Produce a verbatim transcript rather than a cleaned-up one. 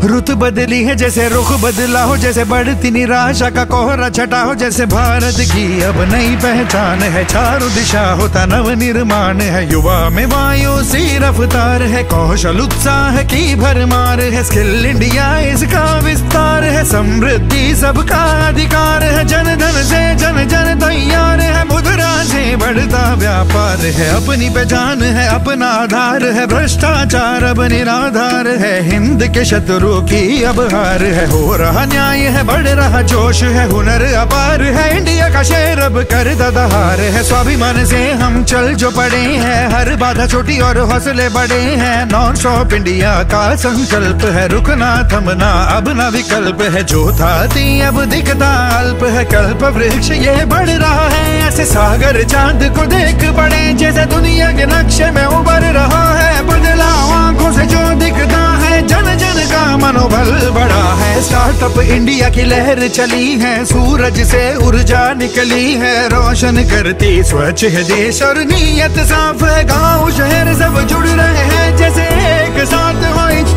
रुत बदली है जैसे रुख बदला हो, जैसे बढ़ती निराशा का कोहरा छटा हो, जैसे भारत की अब नई पहचान है, चारों दिशा होता नव निर्माण है। युवा में वायु सी रफ्तार है, कौशल उत्साह की भरमार है, स्किल इंडिया इसका विस्तार है, समृद्धि सबका अधिकार है, जन धन से जन जन तैयार है, मुद्रा से बढ़ता व्यापार है, अपनी पहचान है अपना आधार है, भ्रष्टाचार अब निराधार है, हिंद के शत्रु की अब हार है, हो रहा न्याय है बढ़ रहा जोश है, हुनर अपार है, इंडिया का शेर अब कर दहार है, स्वाभिमान से हम चल जो पड़े हैं, हर बाधा छोटी और हौसले बड़े हैं, नॉन स्टॉप इंडिया का संकल्प है, रुकना थमना अब ना विकल्प है, जो था ती अब दिखता अल्प है, कल्प वृक्ष ये बढ़ रहा है, ऐसे सागर चांद को देख पड़े, जैसे दुनिया के नक्शे में उभर रहा है, बदलाव आंखों से जो दिखता है, जन जन का मनोबल बढ़ा है, स्टार्टअप इंडिया की लहर चली है, सूरज से ऊर्जा निकली है, रोशन करती स्वच्छ है देश और नीयत साफ है, गांव शहर सब जुड़ रहे हैं, जैसे एक साथ हो